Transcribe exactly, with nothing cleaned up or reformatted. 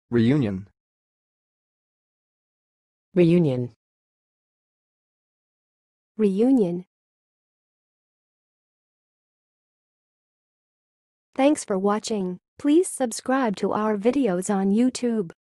Reunion. Reunion. Reunion. Thanks for watching. Please subscribe to our videos on YouTube.